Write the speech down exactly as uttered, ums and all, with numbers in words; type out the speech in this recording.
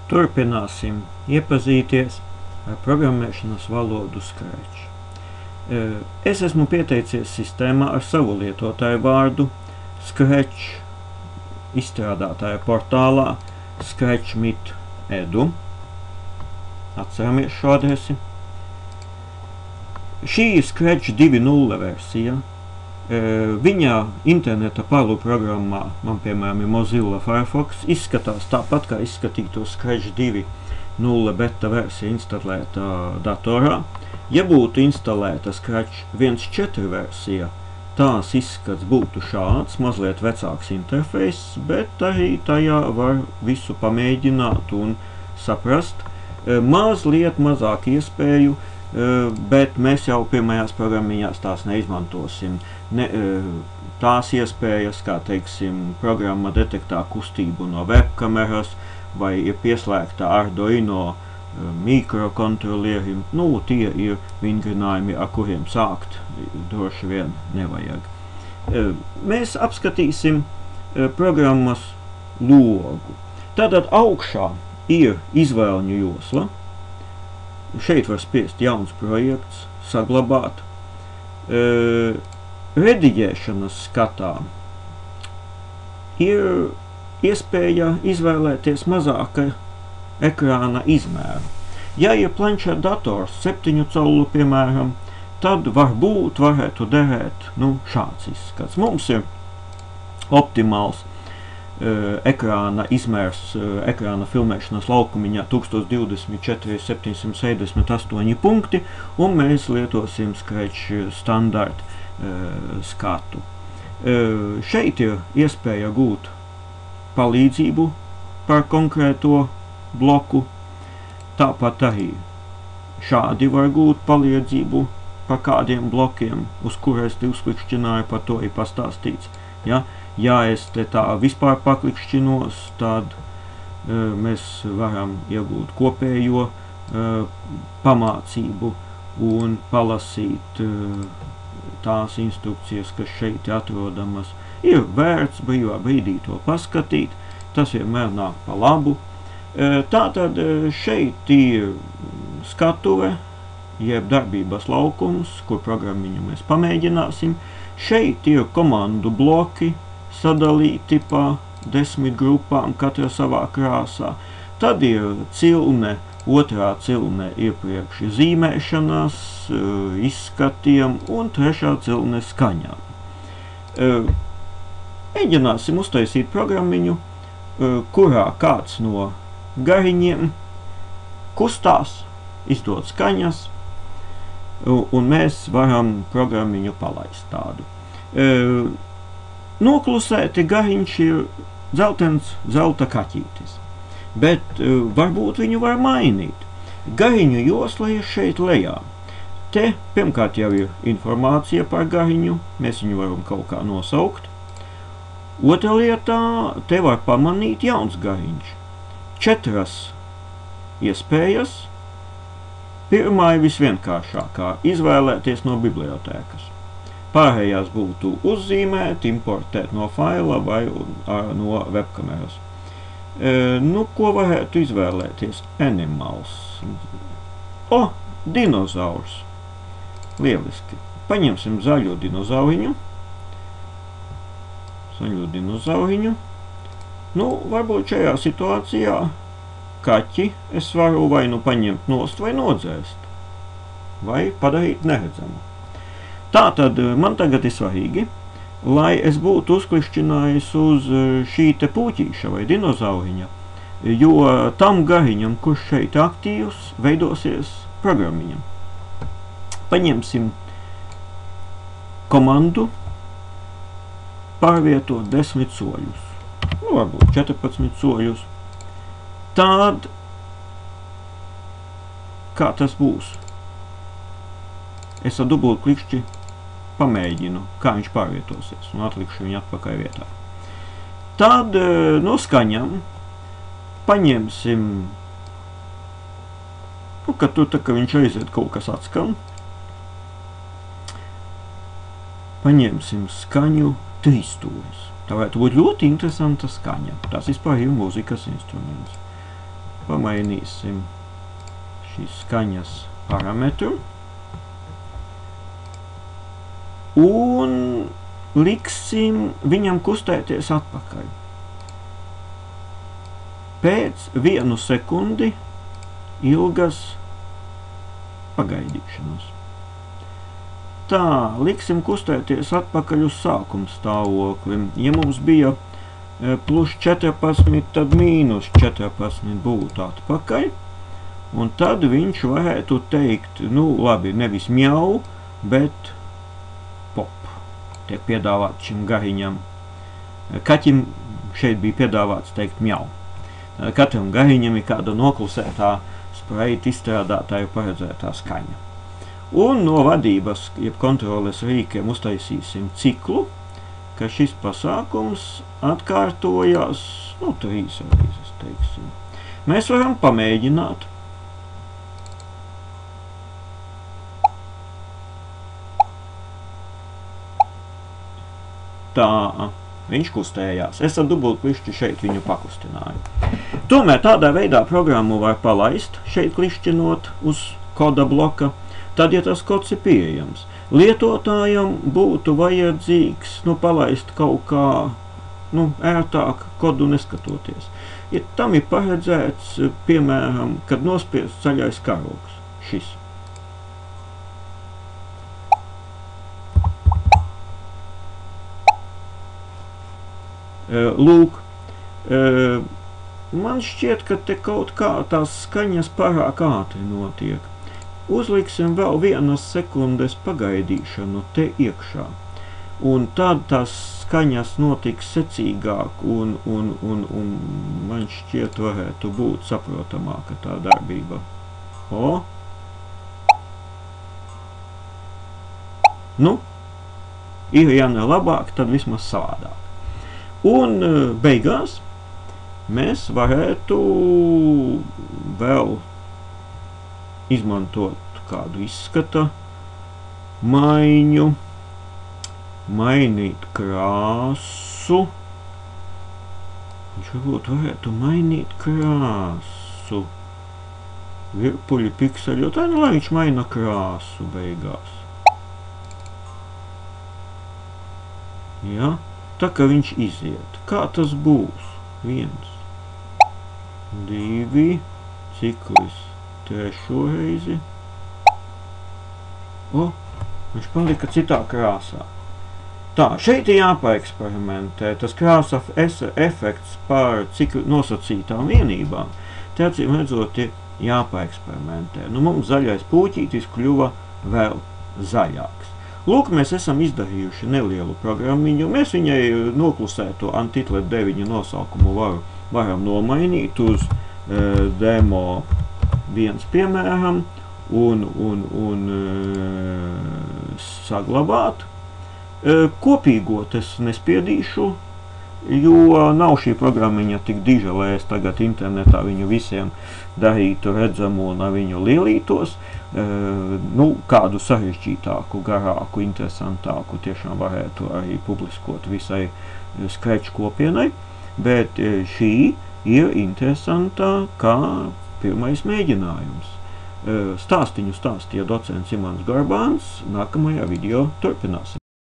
Turpināsim iepazīties ar programmēšanas valodu Scratch. Es esmu pieteicies sistēmā ar savu lietotāju vārdu Scratch izstrādātāja portālā Scratch punkt mit punkt edu. Atceramies šo adresi. Šī ir Scratch divi nulle versija. Viņā interneta parlu programmā, man piemēram ir Mozilla Firefox, izskatās tāpat, kā izskatīto Scratch divi nulle beta versija instalēta datorā. Ja būtu instalēta Scratch viens četri versija, tās izskats būtu šāds, mazliet vecāks interfejs, bet arī tajā var visu pamēģināt un saprast. Mazliet mazāk iespēju, bet mēs jau pirmajās programmiņās tās neizmantosim. Ne, tās iespējas, kā teiksim, programma detektā kustību no webkameras vai ir pieslēgta Arduino mikrokontrolierim, nu, tie ir vingrinājumi, ar kuriem sākt droši vien nevajag. Mēs apskatīsim programmas logu. Tātad augšā ir izvēļņu josla. Šeit var spiest jauns projekts, saglabāt. E, rediģēšanas skatā ir iespēja izvēlēties mazāka ekrāna izmēru. Ja ir planšeta dators septiņu colu, piemēram, tad varbūt varētu derēt, nu, šāds izskats. Mums ir optimāls Uh, ekrāna izmērs, uh, ekrāna filmēšanas laukumiņā tūkstoš divdesmit četri septiņsimt sešdesmit astoņi punkti, un mēs lietosim Scratch standarta uh, skatu. Uh, šeit ir iespēja gūt palīdzību par konkrēto bloku, tāpat arī šādi var gūt palīdzību par kādiem blokiem, uz kurais te uzklikšķināju, par to ir pastāstīts. Ja? Ja es te tā vispār paklikšķinos, tad uh, mēs varam iegūt kopējo uh, pamācību un palasīt uh, tās instrukcijas, kas šeit atrodamas. Ir vērts brīvā brīdī to paskatīt, tas vienmēr nāk pa labu. Uh, tātad uh, šeit ir skatuve, jeb darbības laukums, kur programmiņu mēs pamēģināsim. Šeit ir komandu bloki, sadalīti pa desmit grupām, katra savā krāsā. Tad ir cilne, otrā cilne iepriekš zīmēšanas, izskatiem un trešā cilne skaņām. Mēģināsim uztaisīt programmiņu, kurā kāds no gariņiem kustās, izdod skaņas, un mēs varam programmiņu palaist tādu. Noklusēti gariņš ir dzeltens zelta kaķītis, bet uh, varbūt viņu var mainīt. Gariņu josla ir šeit lejā. Te pirmkārt jau ir informācija par gariņu, mēs viņu varam kaut kā nosaukt. Otra lietā, te var pamanīt jauns gariņš. Četras iespējas. Pirmā ir visvienkāršākā – izvēlēties no bibliotēkas. Pārējās būtu uzzīmēt, importēt no faila vai ar, no webkameras. E, nu, ko varētu izvēlēties? Animals. O, dinozaurs. Lieliski. Paņemsim zaļo dinozauriņu. Zaļo dinozauriņu. Nu, varbūt šajā situācijā kaķi es varu vai nu paņemt nost vai nodzēst. Vai padarīt neredzamu. Tātad man tagad ir svarīgi, lai es būtu uzklikšķinājis uz šī te puķīša vai dinozauriņa, jo tam gariņam, kurš šeit aktīvs, veidosies programmiņam. Paņemsim komandu pārvietot desmit soļus, nu varbūt četrpadsmit soļus. Tad, kā tas būs? Es ar dubult klikšķi pamēģinu, kā viņš pārvietosies, un atlikšu viņu atpakaļ vietā. Tad no skaņām paņemsim, nu, kad tur tā, ka viņš aiziet kaut kas atskan, paņemsim skaņu trīsstūris. Tā varētu būt ļoti interesanta skaņa. Tas vispār ir mūzikas instruments. pamainīsim šīs skaņas parametru un liksim viņam kustēties atpakaļ. Pēc vienu sekundi ilgas pagaidīšanas. Tā, liksim kustēties atpakaļ uz sākuma stāvoklim. Ja mums bija plus četrpadsmit, tad mīnus četrpadsmit būtu atpakaļ. Un tad viņš varētu teikt, nu labi, nevis mjau, bet pop. Tiek piedāvāts šim gariņam. Kaķim šeit bija piedāvāts teikt mjau. Katram gariņam ir kāda noklusētā spreita izstrādātāju paredzētā skaņa. Un no vadības, jeb kontroles rīkiem uztaisīsim ciklu, ka šis pasākums atkārtojās, nu, trīs reizes, teiksim. Mēs varam pamēģināt. Tā, viņš kustējās. Es ar dubultklišķi šeit viņu pakustināju. Tomēr tādā veidā programmu var palaist, šeit klišķinot uz koda bloka, tad, ja tas kods ir pieejams. Lietotājam būtu vajadzīgs, nu, palaist kaut kā, nu, ērtāk kodu neskatoties. Ja tam ir paredzēts, piemēram, kad nospiests zaļais karogs, šis. Lūk, man šķiet, ka te kaut kā tās skaņas pārāk ātri notiek. Uzliksim vēl vienas sekundes pagaidīšanu te iekšā. Un tad tās skaņas notiks secīgāk un, un, un, un man šķiet varētu būt saprotamāka tā darbība. O! Nu, ir ja ne labāk, tad vismaz savādāk. Un beigās mēs varētu vēl izmantot kādu izskata maiņu, mainīt krāsu. Viņš varbūt varētu mainīt krāsu. Virpuļi pikseļot, nu lai viņš maina krāsu beigās. Ja? Tā kā viņš iziet. Kā tas būs? Viens, divi, ciklis trešo reizi. O, viņš palika citā krāsā. Tā, šeit ir jāpaeksperimentē. Tas krāsa efekts par cikli nosacītām vienībām. Te acīm redzot ir jāpaeksperimentē. Nu, mums zaļais puķītis kļuva vēl zaļāks. Lūk, mēs esam izdarījuši nelielu programmiņu. Mēs viņai noklusēto Antitlet deviņi nosaukumu varu, varam nomainīt uz uh, demo viens, piemēram, un, un, un uh, saglabāt. Uh, kopīgot es nespiedīšu, jo nav šī programmiņa tik diža, lai es tagad internetā viņu visiem darītu redzamu un ar viņu lielītos. Uh, nu, kādu sarežģītāku, garāku, interesantāku tiešām varētu arī publiskot visai Scratch kopienai, bet uh, šī ir interesantā kā pirmais mēģinājums. Uh, stāstiņu stāstīja docents Imants Garbāns, nākamajā video turpināsim.